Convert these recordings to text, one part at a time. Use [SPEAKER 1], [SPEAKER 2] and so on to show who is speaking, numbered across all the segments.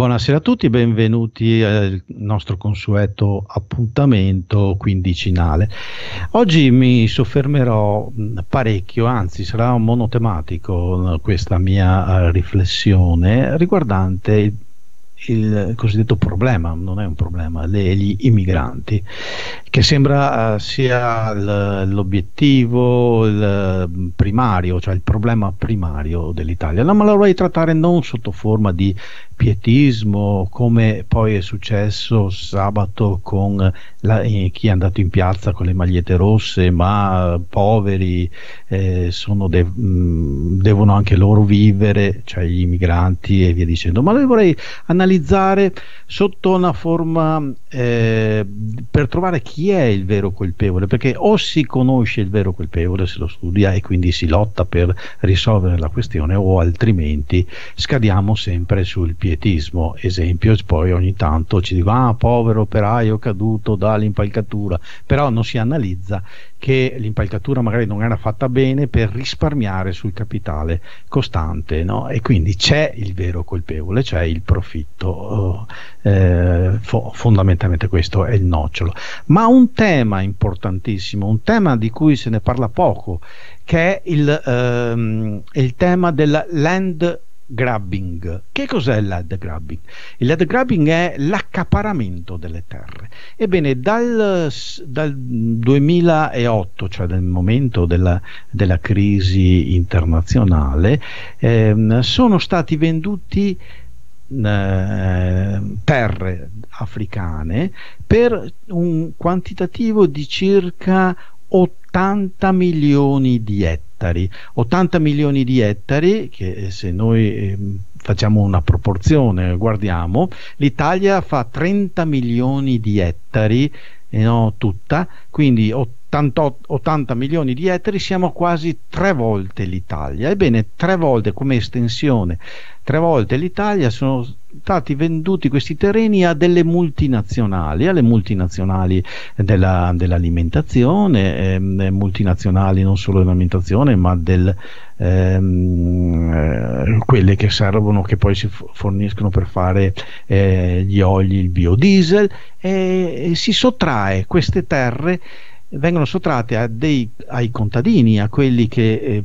[SPEAKER 1] Buonasera a tutti, benvenuti al nostro consueto appuntamento quindicinale. Oggi mi soffermerò parecchio, anzi sarà un monotematico questa mia riflessione riguardante il cosiddetto problema, non è un problema, gli immigranti, che sembra sia l'obiettivo primario, cioè il problema primario dell'Italia. No, ma lo vorrei trattare non sotto forma di pietismo, come poi è successo sabato con chi è andato in piazza con le magliette rosse, ma poveri, devono anche loro vivere, cioè gli immigranti e via dicendo. Ma lo vorrei analizzare sotto una forma per trovare chi è il vero colpevole, perché o si conosce il vero colpevole, se lo studia e quindi si lotta per risolvere la questione, o altrimenti scadiamo sempre sul pietismo. Esempio, poi ogni tanto ci dicono: ah, povero operaio caduto dall'impalcatura, però non si analizza che l'impalcatura magari non era fatta bene per risparmiare sul capitale costante, no? E quindi c'è il vero colpevole, c'è il profitto. Fondamentalmente questo è il nocciolo. Ma un tema importantissimo, un tema di cui se ne parla poco, che è il tema del land grabbing. Che cos'è il land grabbing? Il land grabbing è l'accaparramento delle terre. Ebbene, dal 2008, cioè dal momento della crisi internazionale, sono stati venduti terre africane per un quantitativo di circa 80 milioni di ettari. 80 milioni di ettari che, se noi facciamo una proporzione, guardiamo, l'Italia fa 30 milioni di ettari, no, tutta, quindi 80 milioni di ettari, siamo quasi 3 volte l'Italia. Ebbene, 3 volte come estensione, 3 volte l'Italia, sono stati venduti questi terreni a delle multinazionali, alle multinazionali dell'alimentazione, multinazionali non solo dell'alimentazione, ma quelle che servono, che poi si forniscono per fare gli oli, il biodiesel, e si sottrae queste terre, vengono sottratte ai contadini, a quelli che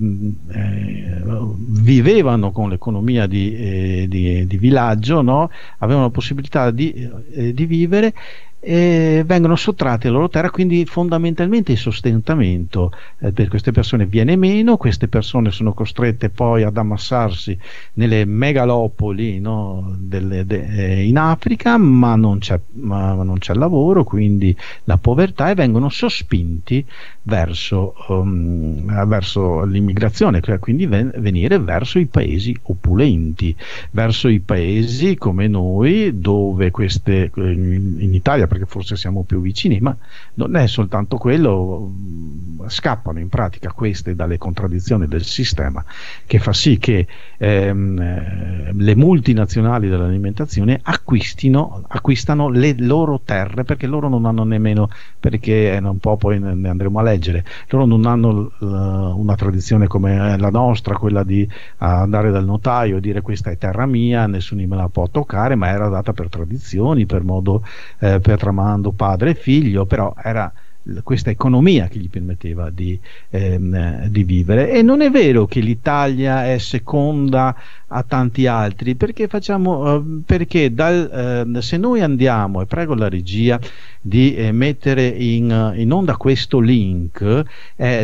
[SPEAKER 1] vivevano con l'economia di villaggio, no? Avevano la possibilità di vivere, e vengono sottratte la loro terra, quindi fondamentalmente il sostentamento per queste persone viene meno. Queste persone sono costrette poi ad ammassarsi nelle megalopoli, no, in Africa, ma non c'è lavoro, quindi la povertà, e vengono sospinti verso l'immigrazione, quindi venire verso i paesi opulenti, verso i paesi come noi, dove in Italia, perché forse siamo più vicini, ma non è soltanto quello, scappano in pratica queste dalle contraddizioni del sistema, che fa sì che le multinazionali dell'alimentazione acquistano le loro terre, perché loro non hanno nemmeno, perché un po' poi ne andremo a leggere, loro non hanno una tradizione come la nostra, quella di andare dal notaio e dire: questa è terra mia, nessuno me la può toccare, ma era data per tradizioni, per tramando padre e figlio, però era questa economia che gli permetteva di vivere. E non è vero che l'Italia è seconda a tanti altri, perché perché se noi andiamo, e prego la regia di mettere in onda questo link, è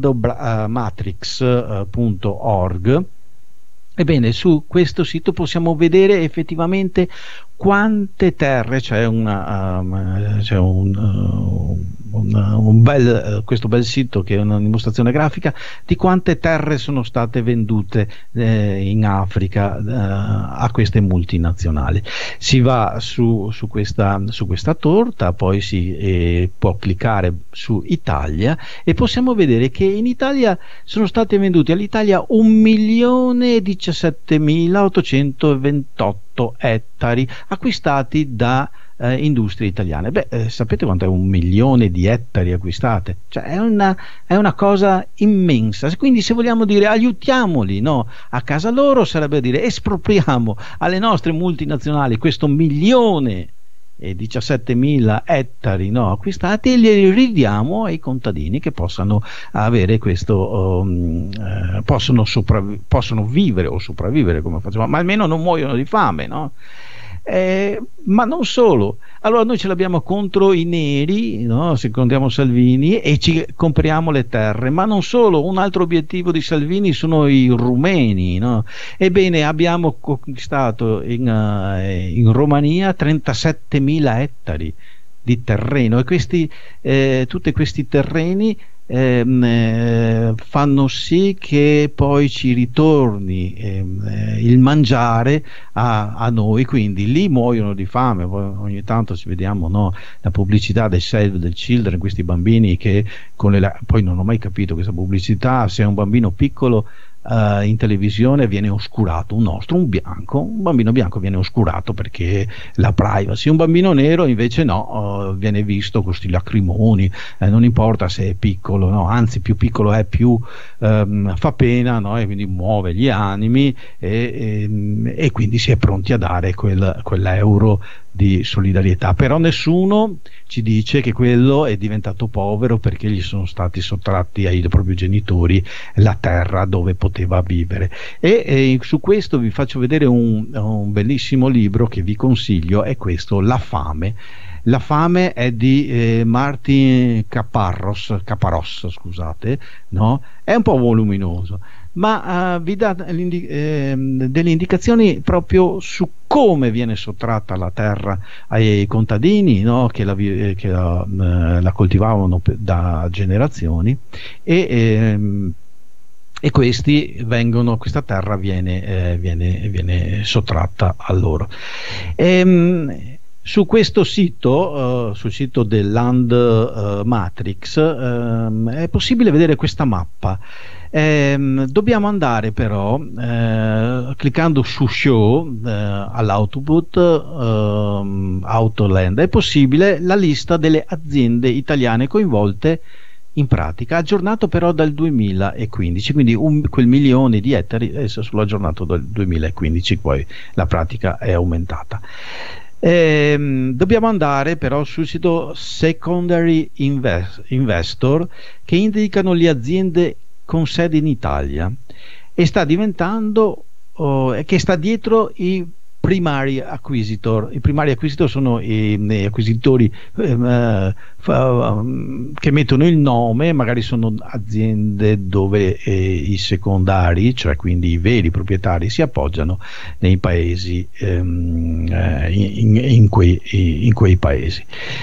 [SPEAKER 1] landomatrix.org. Ebbene, su questo sito possiamo vedere effettivamente quante terre, questo bel sito, che è una dimostrazione grafica di quante terre sono state vendute in Africa a queste multinazionali. Si va su questa torta, poi si può cliccare su Italia, e possiamo vedere che in Italia sono state vendute all'Italia 1.017.828 ettari, acquistati da industrie italiane. Beh, sapete quanto è 1 milione di ettari acquistate? Cioè, è una cosa immensa. Quindi, se vogliamo dire aiutiamoli, no, a casa loro, sarebbe dire espropriamo alle nostre multinazionali questo 1.017.000 ettari, no, acquistati, e li ridiamo ai contadini che possano avere questo, possono vivere o sopravvivere come facciamo, ma almeno non muoiono di fame, no? Ma non solo, allora noi ce l'abbiamo contro i neri, no? Secondiamo Salvini e ci compriamo le terre, ma non solo, un altro obiettivo di Salvini sono i rumeni, no? Ebbene, abbiamo conquistato in Romania 37.000 ettari di terreno, e tutti questi terreni fanno sì che poi ci ritorni il mangiare a noi, quindi lì muoiono di fame. Ogni tanto ci vediamo, no, la pubblicità del Save the Children, questi bambini che poi non ho mai capito questa pubblicità, se è un bambino piccolo in televisione viene oscurato, un bambino bianco viene oscurato perché la privacy, un bambino nero invece no, viene visto con questi lacrimoni, non importa se è piccolo, no, anzi più piccolo è più fa pena, no, e quindi muove gli animi, e quindi si è pronti a dare quell'euro di solidarietà, però nessuno ci dice che quello è diventato povero perché gli sono stati sottratti ai propri genitori la terra dove poteva vivere. E su questo vi faccio vedere un bellissimo libro che vi consiglio, è questo, La fame. La fame è di Martin Caparrós, scusate, no? È un po' voluminoso, ma vi dà delle indicazioni proprio su come viene sottratta la terra ai contadini, no? Che la coltivavano da generazioni, e questa terra viene sottratta a loro. Su questo sito, sul sito del Land Matrix, è possibile vedere questa mappa. Dobbiamo andare però, cliccando su Show all'output Autoland, è possibile la lista delle aziende italiane coinvolte in pratica, aggiornato però dal 2015, quindi quel 1 milione di ettari adesso solo aggiornato dal 2015, poi la pratica è aumentata. Dobbiamo andare però sul sito Secondary Investor, che indicano le aziende con sede in Italia, e sta diventando che sta dietro i primary acquisitor. I primary acquisitor sono gli acquisitori che mettono il nome, magari sono aziende dove i secondari, cioè quindi i veri proprietari, si appoggiano nei paesi, in quei paesi.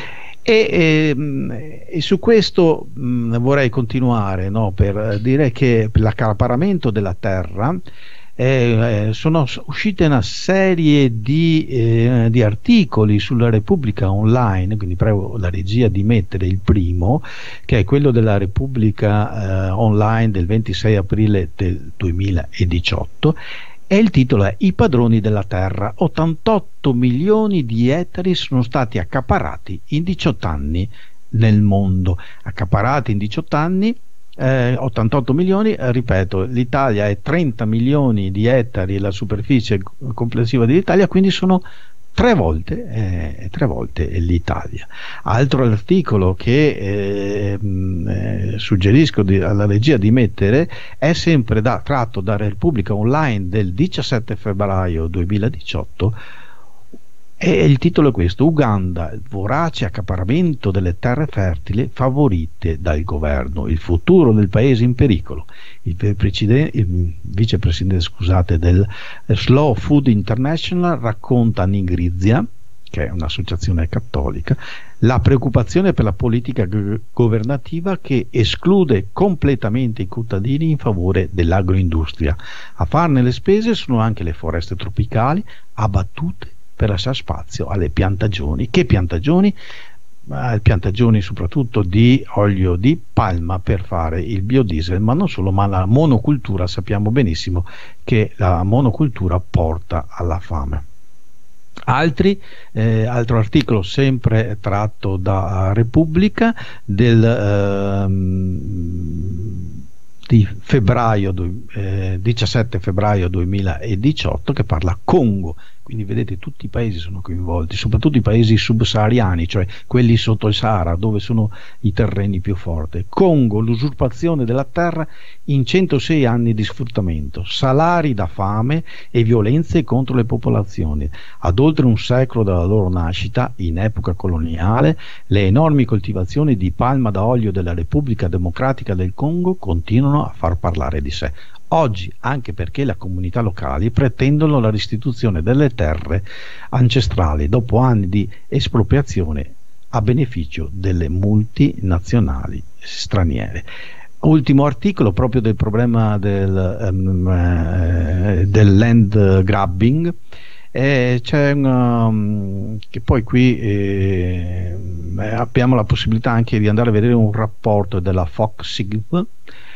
[SPEAKER 1] E su questo vorrei continuare, no, per dire che per l'accaparramento della terra sono uscite una serie di articoli sulla Repubblica Online, quindi prego la regia di mettere il primo, che è quello della Repubblica Online del 26 aprile del 2018, e il titolo è I padroni della terra. 88 milioni di ettari sono stati accaparrati in 18 anni nel mondo. Accaparati in 18 anni, 88 milioni, ripeto, l'Italia è 30 milioni di ettari la superficie complessiva dell'Italia, quindi sono tre volte l'Italia. Altro articolo che suggerisco alla regia di mettere è sempre tratto da Repubblica Online del 17 febbraio 2018, e il titolo è questo: Uganda, il vorace accaparramento delle terre fertili favorite dal governo, il futuro del paese in pericolo. Il vicepresidente, scusate, del Slow Food International racconta a Nigrizia, che è un'associazione cattolica, la preoccupazione per la politica governativa che esclude completamente i contadini in favore dell'agroindustria. A farne le spese sono anche le foreste tropicali abbattute per lasciare spazio alle piantagioni. Che piantagioni? Piantagioni soprattutto di olio di palma per fare il biodiesel, ma non solo, ma la monocultura. Sappiamo benissimo che la monocultura porta alla fame. Altro articolo sempre tratto da Repubblica di 17 febbraio 2018, che parla Congo. Quindi vedete, tutti i paesi sono coinvolti, soprattutto i paesi subsahariani, cioè quelli sotto il Sahara, dove sono i terreni più forti. Congo, l'usurpazione della terra in 106 anni di sfruttamento, salari da fame e violenze contro le popolazioni. Ad oltre un secolo dalla loro nascita, in epoca coloniale, le enormi coltivazioni di palma da olio della Repubblica Democratica del Congo continuano a far parlare di sé. Oggi, anche perché le comunità locali pretendono la restituzione delle terre ancestrali dopo anni di espropriazione a beneficio delle multinazionali straniere. Ultimo articolo proprio del problema del land grabbing. C'è che poi qui abbiamo la possibilità anche di andare a vedere un rapporto della Fox-Sigv,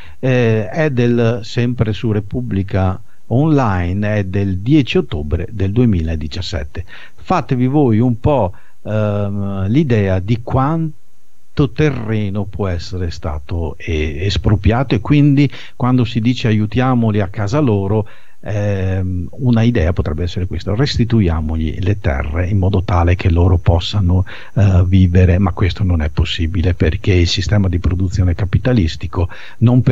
[SPEAKER 1] è sempre su Repubblica Online, è del 10 ottobre del 2017. Fatevi voi un po' l'idea di quanto terreno può essere stato espropriato, e quindi quando si dice aiutiamoli a casa loro, una idea potrebbe essere questa: restituiamogli le terre in modo tale che loro possano vivere, ma questo non è possibile perché il sistema di produzione capitalistico non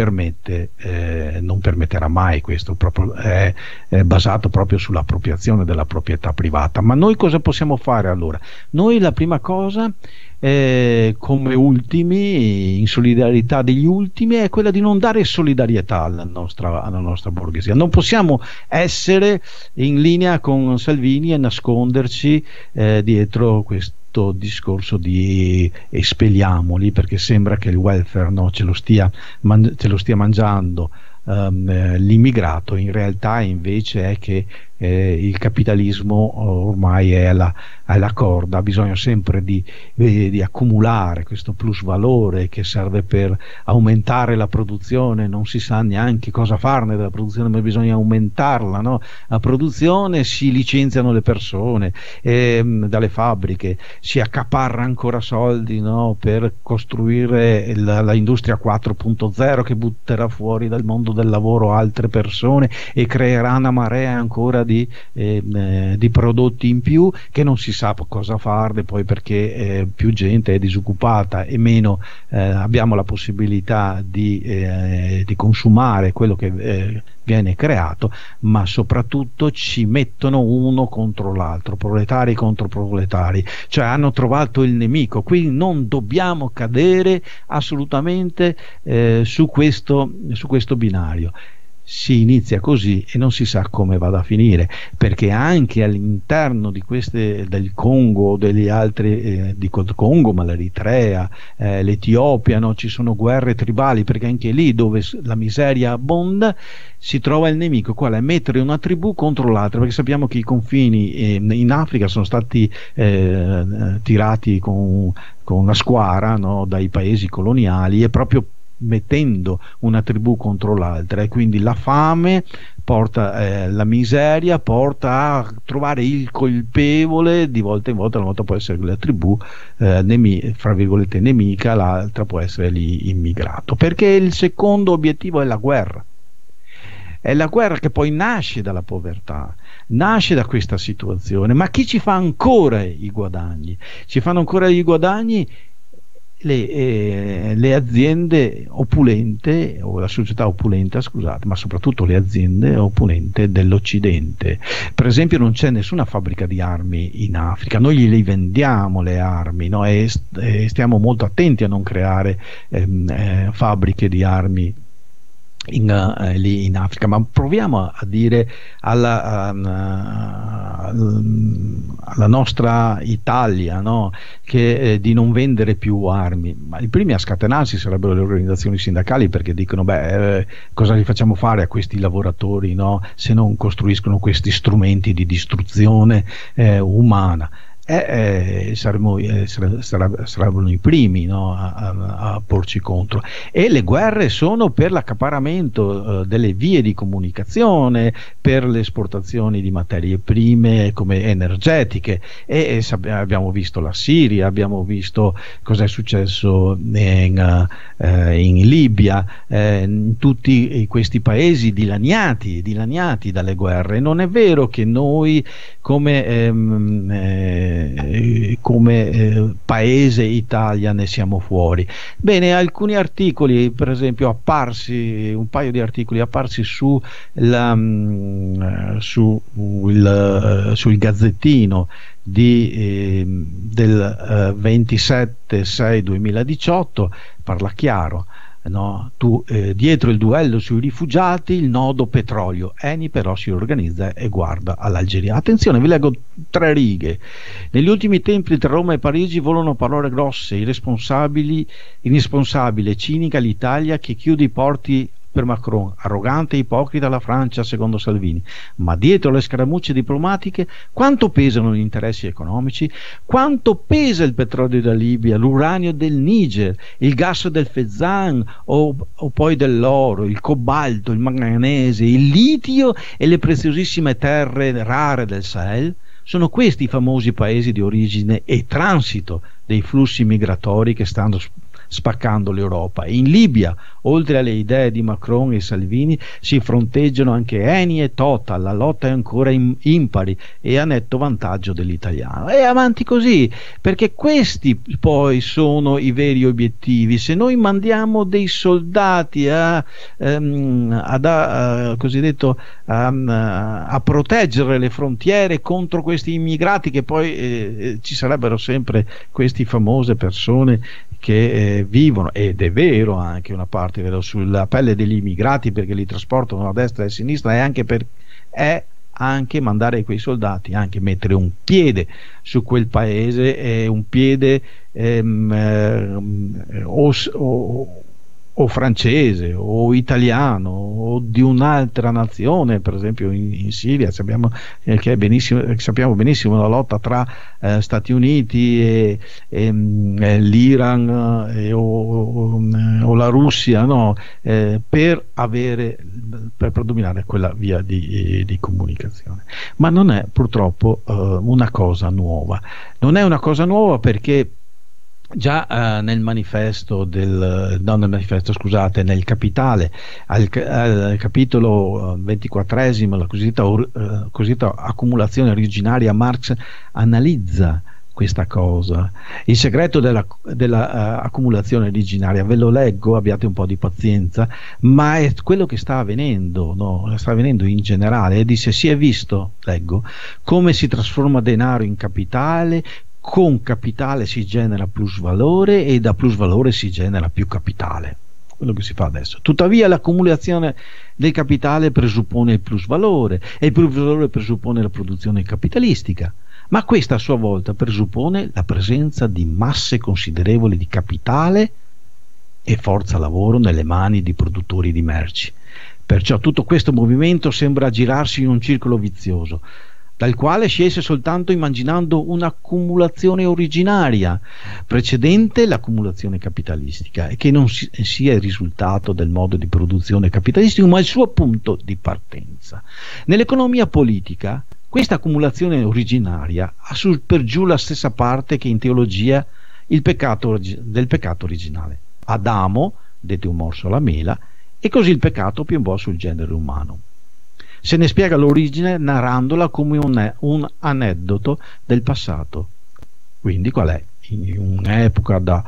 [SPEAKER 1] permetterà mai questo, è basato proprio sull'appropriazione della proprietà privata. Ma noi cosa possiamo fare allora? Noi la prima cosa, come ultimi, in solidarietà degli ultimi, è quella di non dare solidarietà alla nostra borghesia. Non possiamo essere in linea con Salvini e nasconderci dietro questo discorso di espelliamoli, perché sembra che il welfare ce lo stia mangiando l'immigrato. In realtà invece è che il capitalismo ormai è alla corda, bisogna sempre di accumulare questo plus valore che serve per aumentare la produzione. Non si sa neanche cosa farne della produzione, ma bisogna aumentarla, no? La produzione, si licenziano le persone dalle fabbriche, si accaparra ancora soldi, no? Per costruire la industria 4.0 che butterà fuori dal mondo del lavoro altre persone e creerà una marea ancora di prodotti in più che non si sa cosa farne poi, perché più gente è disoccupata e meno abbiamo la possibilità di consumare quello che viene creato. Ma soprattutto ci mettono uno contro l'altro, proletari contro proletari, cioè hanno trovato il nemico. Qui non dobbiamo cadere assolutamente su questo binario. Si inizia così e non si sa come vada a finire, perché anche all'interno di del Congo, degli altri, dico il Congo, ma l'Eritrea, l'Etiopia, no? Ci sono guerre tribali, perché anche lì dove la miseria abbonda si trova il nemico. Qual è? Mettere una tribù contro l'altra, perché sappiamo che i confini in Africa sono stati tirati con la squadra, no? Dai paesi coloniali, e proprio mettendo una tribù contro l'altra, e quindi la fame porta, la miseria porta a trovare il colpevole di volta in volta. Una volta può essere la tribù fra virgolette nemica, l'altra può essere l'immigrato, perché il secondo obiettivo è la guerra. È la guerra che poi nasce dalla povertà, nasce da questa situazione. Ma chi ci fa ancora i guadagni? Ci fanno ancora i guadagni le aziende opulente, o la società opulenta, scusate, ma soprattutto le aziende opulente dell'Occidente. Per esempio non c'è nessuna fabbrica di armi in Africa, noi gliele vendiamo le armi, no? E stiamo molto attenti a non creare fabbriche di armi lì in Africa. Ma proviamo a dire alla nostra Italia, no? Che di non vendere più armi. Ma i primi a scatenarsi sarebbero le organizzazioni sindacali, perché dicono cosa gli facciamo fare a questi lavoratori, no? Se non costruiscono questi strumenti di distruzione umana. sarebbero i primi, no, a porci contro. E le guerre sono per l'accaparramento delle vie di comunicazione, per le esportazioni di materie prime come energetiche, abbiamo visto la Siria, abbiamo visto cosa è successo in Libia, in tutti questi paesi dilaniati dalle guerre. Non è vero che noi come paese Italia ne siamo fuori. Bene, alcuni articoli, per esempio, un paio di articoli apparsi sul Gazzettino del 27/6/2018, parla chiaro. No? Dietro il duello sui rifugiati, il nodo petrolio. Eni però si organizza e guarda all'Algeria. Attenzione, vi leggo 3 righe. Negli ultimi tempi tra Roma e Parigi volano parole grosse, irresponsabile e cinica l'Italia che chiude i porti per Macron, arrogante e ipocrita la Francia secondo Salvini. Ma dietro le scaramucce diplomatiche quanto pesano gli interessi economici? Quanto pesa il petrolio della Libia, l'uranio del Niger, il gas del Fezzan o poi dell'oro, il cobalto, il manganese, il litio e le preziosissime terre rare del Sahel? Sono questi i famosi paesi di origine e transito dei flussi migratori che stanno spaccando l'Europa. In Libia, oltre alle idee di Macron e Salvini, si fronteggiano anche Eni e Total. La lotta è ancora impari e a netto vantaggio dell'italiano. E avanti così, perché questi poi sono i veri obiettivi. Se noi mandiamo dei soldati a proteggere le frontiere contro questi immigrati, che poi ci sarebbero sempre queste famose persone che vivono, ed è vero anche una parte, vero, sulla pelle degli immigrati, perché li trasportano a destra e a sinistra, è anche mandare quei soldati, anche mettere un piede su quel paese, un piede o francese o italiano o di un'altra nazione, per esempio in Siria sappiamo benissimo la lotta tra Stati Uniti e l'Iran o la Russia, no? Per dominare quella via di comunicazione. Ma non è purtroppo una cosa nuova. Non è una cosa nuova perché già nel Capitale, al capitolo 24esimo, la cosiddetta accumulazione originaria, Marx analizza questa cosa. Il segreto della accumulazione originaria, ve lo leggo, abbiate un po' di pazienza, ma è quello che sta avvenendo, no? Sta avvenendo in generale. Dice: si è visto, leggo, come si trasforma denaro in capitale. Con capitale si genera plusvalore e da plusvalore si genera più capitale, quello che si fa adesso. Tuttavia l'accumulazione del capitale presuppone il plusvalore e il plusvalore presuppone la produzione capitalistica, ma questa a sua volta presuppone la presenza di masse considerevoli di capitale e forza lavoro nelle mani di produttori di merci. Perciò tutto questo movimento sembra girarsi in un circolo vizioso, dal quale si esce soltanto immaginando un'accumulazione originaria precedente l'accumulazione capitalistica, e che non sia il risultato del modo di produzione capitalistico, ma il suo punto di partenza. Nell'economia politica questa accumulazione originaria ha sul per giù la stessa parte che in teologia del peccato originale. Adamo dette un morso alla mela e così il peccato piombò sul genere umano. Se ne spiega l'origine narrandola come un aneddoto del passato. Quindi qual è? In un'epoca da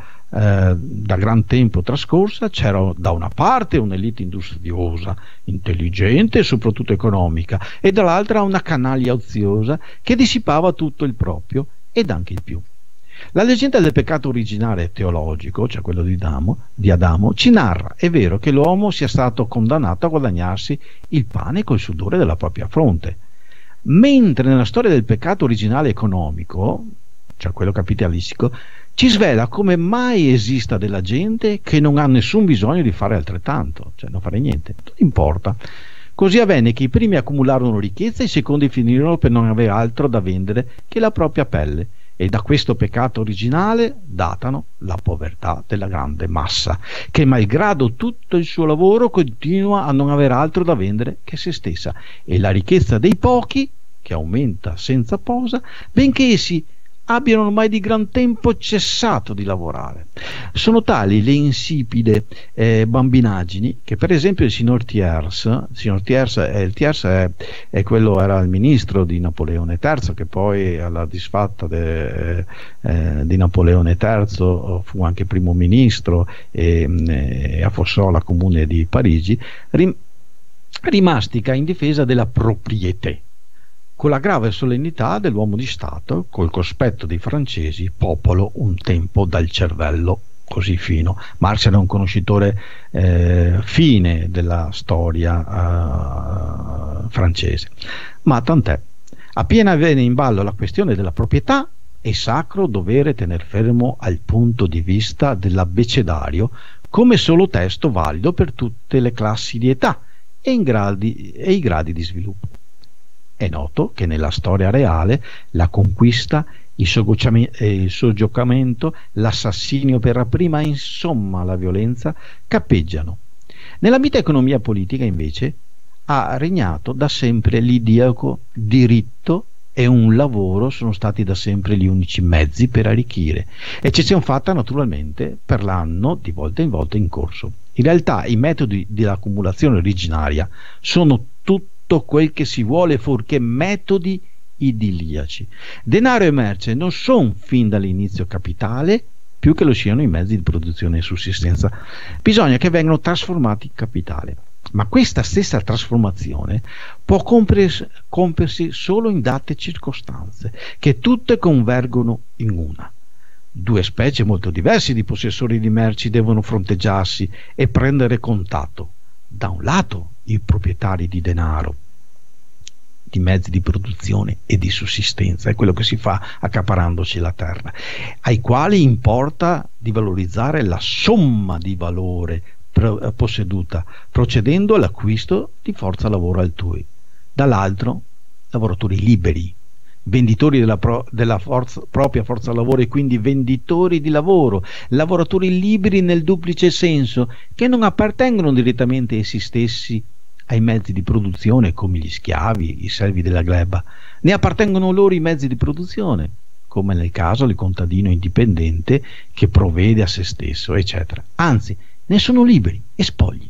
[SPEAKER 1] gran tempo trascorsa c'era da una parte un'elite industriosa, intelligente e soprattutto economica, e dall'altra una canaglia oziosa che dissipava tutto il proprio ed anche il più. La leggenda del peccato originale teologico, cioè quello di Adamo, ci narra, è vero, che l'uomo sia stato condannato a guadagnarsi il pane col sudore della propria fronte, mentre nella storia del peccato originale economico, cioè quello capitalistico, ci svela come mai esista della gente che non ha nessun bisogno di fare altrettanto, cioè non fare niente, non importa. Così avvenne che i primi accumularono ricchezza e i secondi finirono per non avere altro da vendere che la propria pelle, e da questo peccato originale datano la povertà della grande massa, che malgrado tutto il suo lavoro continua a non avere altro da vendere che se stessa, e la ricchezza dei pochi, che aumenta senza posa, benché essi abbiano ormai di gran tempo cessato di lavorare. Sono tali le insipide bambinaggini che, per esempio, il signor Thiers è quello, era il ministro di Napoleone III, che poi alla disfatta di Napoleone III fu anche primo ministro e affossò la Comune di Parigi, rimastica in difesa della proprietà, con la grave solennità dell'uomo di Stato, col cospetto dei francesi, popolo un tempo dal cervello così fino. Marx era un conoscitore fine della storia francese, ma tant'è. Appena viene in ballo la questione della proprietà, è sacro dovere tener fermo al punto di vista dell'abbecedario come solo testo valido per tutte le classi di età e i gradi di sviluppo. È noto che nella storia reale la conquista, il soggiocamento, l'assassinio per la prima, insomma la violenza, cappeggiano. Nella mite economia politica invece ha regnato da sempre l'idilliaco diritto e un lavoro sono stati da sempre gli unici mezzi per arricchire, eccezione fatta naturalmente per l'anno di volta in volta in corso. In realtà i metodi dell'accumulazione originaria sono tutto quel che si vuole fuorché metodi idilliaci. Denaro e merce non sono fin dall'inizio capitale, più che lo siano i mezzi di produzione e sussistenza. Bisogna che vengano trasformati in capitale. Ma questa stessa trasformazione può compiersi solo in date circostanze, che tutte convergono in una. Due specie molto diverse di possessori di merci devono fronteggiarsi e prendere contatto. Da un lato i proprietari di denaro, di mezzi di produzione e di sussistenza, è quello che si fa accaparandoci la terra, ai quali importa di valorizzare la somma di valore posseduta, procedendo all'acquisto di forza lavoro altrui. Dall'altro, lavoratori liberi, venditori della propria forza lavoro e quindi venditori di lavoro, lavoratori liberi nel duplice senso, che non appartengono direttamente essi stessi ai mezzi di produzione come gli schiavi, i servi della gleba, ne appartengono loro i mezzi di produzione, come nel caso del contadino indipendente che provvede a se stesso, eccetera. Anzi, ne sono liberi e spogli.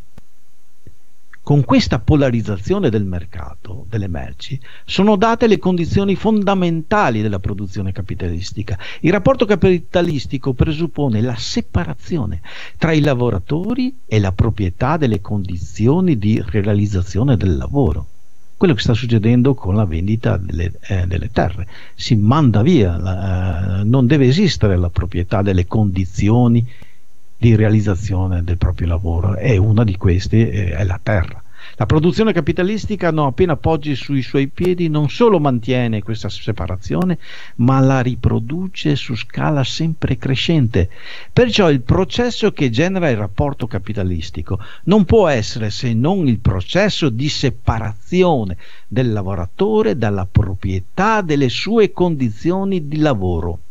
[SPEAKER 1] Con questa polarizzazione del mercato delle merci sono date le condizioni fondamentali della produzione capitalistica. Il rapporto capitalistico presuppone la separazione tra i lavoratori e la proprietà delle condizioni di realizzazione del lavoro. Quello che sta succedendo con la vendita delle terre. Si manda via, non deve esistere la proprietà delle condizioni di realizzazione del proprio lavoro, e una di queste è la terra. La produzione capitalistica, non appena poggi sui suoi piedi, non solo mantiene questa separazione, ma la riproduce su scala sempre crescente. Perciò il processo che genera il rapporto capitalistico non può essere se non il processo di separazione del lavoratore dalla proprietà delle sue condizioni di lavoro.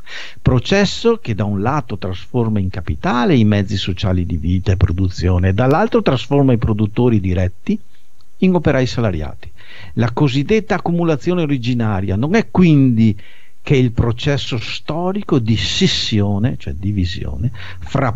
[SPEAKER 1] Processo che da un lato trasforma in capitale i mezzi sociali di vita e produzione e dall'altro trasforma i produttori diretti in operai salariati. La cosiddetta accumulazione originaria non è quindi che il processo storico di scissione, cioè divisione, fra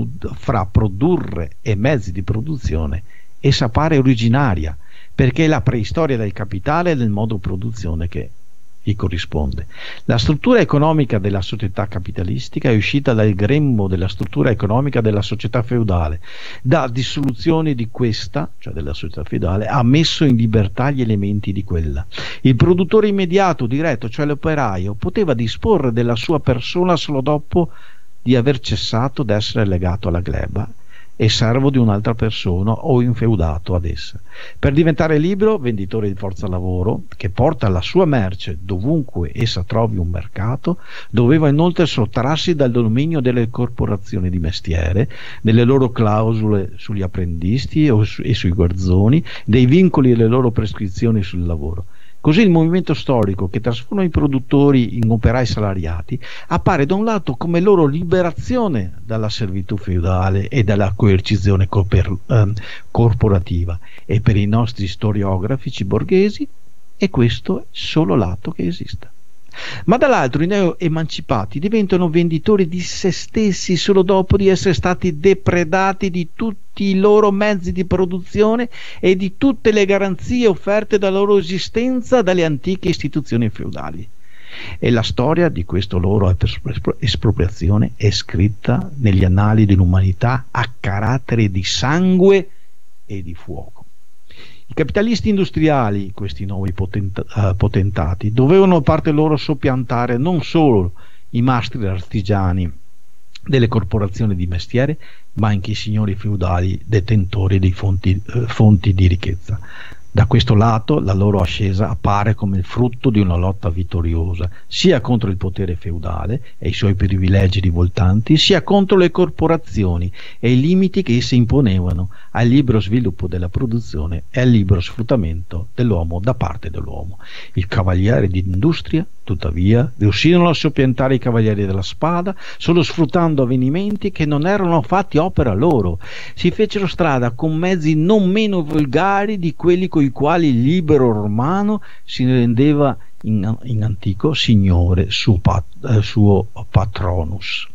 [SPEAKER 1] produrre e mezzi di produzione. Essa pare originaria perché è la preistoria del capitale e del modo di produzione che gli corrisponde. La struttura economica della società capitalistica è uscita dal grembo della struttura economica della società feudale. Da dissoluzione di questa, cioè della società feudale, ha messo in libertà gli elementi di quella. Il produttore immediato, diretto, cioè l'operaio, poteva disporre della sua persona solo dopo di aver cessato d'essere legato alla gleba e servo di un'altra persona o infeudato ad essa. Per diventare libero, venditore di forza lavoro, che porta la sua merce dovunque essa trovi un mercato, doveva inoltre sottrarsi dal dominio delle corporazioni di mestiere, delle loro clausole sugli apprendisti e sui guerzoni, dei vincoli e le loro prescrizioni sul lavoro. Così il movimento storico che trasforma i produttori in operai salariati appare da un lato come loro liberazione dalla servitù feudale e dalla coercizione corporativa, e per i nostri storiografici borghesi è questo il solo lato che esista. Ma dall'altro i neo-emancipati diventano venditori di se stessi solo dopo di essere stati depredati di tutti i loro mezzi di produzione e di tutte le garanzie offerte dalla loro esistenza dalle antiche istituzioni feudali. E la storia di questa loro espropriazione è scritta negli annali dell'umanità a carattere di sangue e di fuoco. I capitalisti industriali, questi nuovi potentati, dovevano parte loro soppiantare non solo i mastri artigiani delle corporazioni di mestiere, ma anche i signori feudali detentori di fonti di ricchezza. Da questo lato la loro ascesa appare come il frutto di una lotta vittoriosa, sia contro il potere feudale e i suoi privilegi rivoltanti, sia contro le corporazioni e i limiti che esse imponevano al libero sviluppo della produzione e al libero sfruttamento dell'uomo da parte dell'uomo. I cavalieri d'industria, tuttavia, riuscirono a soppiantare i cavalieri della spada solo sfruttando avvenimenti che non erano fatti opera loro. Si fecero strada con mezzi non meno volgari di quelli coi quali il libero romano si rendeva in antico signore suo patronus.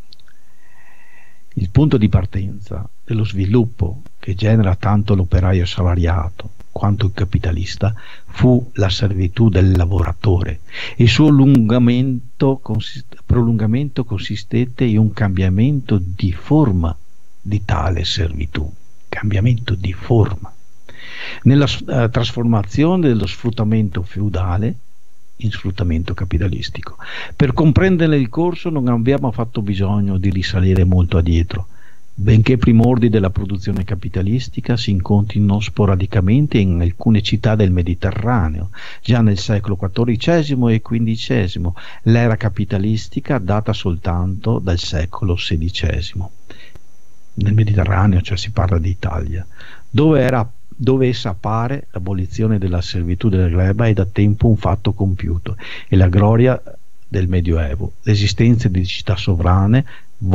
[SPEAKER 1] Il punto di partenza dello sviluppo che genera tanto l'operaio salariato quanto il capitalista fu la servitù del lavoratore. Il suo prolungamento consistette in un cambiamento di forma di tale servitù, cambiamento di forma, nella trasformazione dello sfruttamento feudale in sfruttamento capitalistico. Per comprendere il corso non abbiamo fatto bisogno di risalire molto addietro, benché i primordi della produzione capitalistica si incontrino sporadicamente in alcune città del Mediterraneo, già nel secolo XIV e XV, l'era capitalistica data soltanto dal secolo XVI. Nel Mediterraneo, cioè si parla di Italia, dove essa appare, l'abolizione della servitù della gleba è da tempo un fatto compiuto, e la gloria del Medioevo, l'esistenza di città sovrane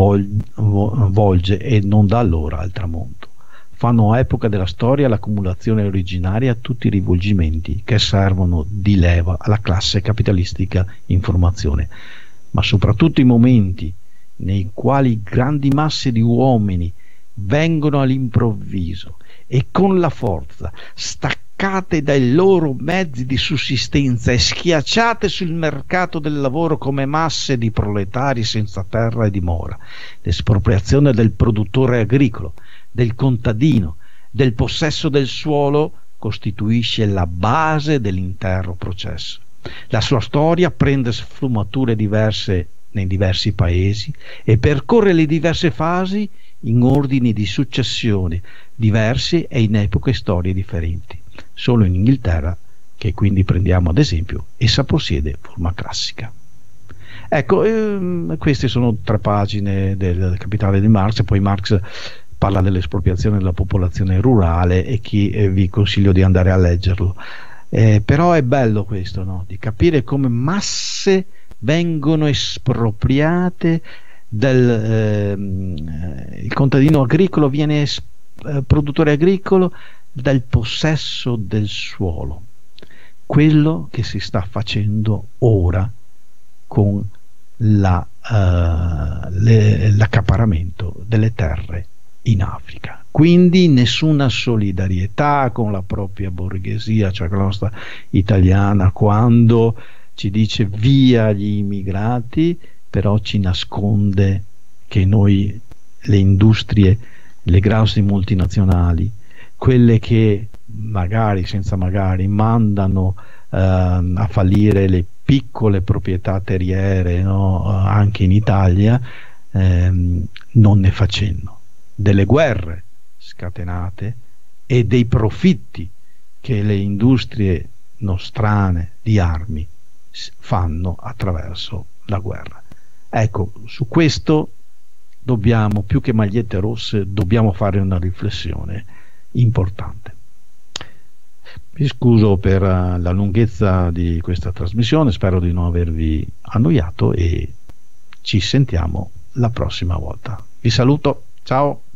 [SPEAKER 1] volge e non da allora al tramonto. Fanno a epoca della storia l'accumulazione originaria a tutti i rivolgimenti che servono di leva alla classe capitalistica in formazione, ma soprattutto i momenti nei quali grandi masse di uomini vengono all'improvviso e con la forza staccate dai loro mezzi di sussistenza e schiacciate sul mercato del lavoro come masse di proletari senza terra e dimora. L'espropriazione del produttore agricolo, del contadino, del possesso del suolo costituisce la base dell'intero processo. La sua storia prende sfumature diverse nei diversi paesi e percorre le diverse fasi in ordini di successione diversi e in epoche e storie differenti. Solo in Inghilterra, che quindi prendiamo ad esempio, essa possiede forma classica. Ecco, queste sono 3 pagine del Capitale di Marx, e poi Marx parla dell'espropriazione della popolazione rurale e vi consiglio di andare a leggerlo. Però è bello questo, no? Di capire come masse vengono espropriate. Il contadino agricolo viene produttore agricolo dal possesso del suolo, quello che si sta facendo ora con l'accaparramento delle terre in Africa. Quindi nessuna solidarietà con la propria borghesia, cioè con la nostra italiana, quando ci dice via gli immigrati, però ci nasconde che noi, le industrie, le grosse multinazionali, quelle che magari, senza magari, mandano a fallire le piccole proprietà terriere, no? Anche in Italia, non ne facendo delle guerre scatenate e dei profitti che le industrie nostrane di armi fanno attraverso la guerra. Ecco, su questo dobbiamo, più che magliette rosse, dobbiamo fare una riflessione importante. Mi scuso per la lunghezza di questa trasmissione, spero di non avervi annoiato e ci sentiamo la prossima volta. Vi saluto, ciao!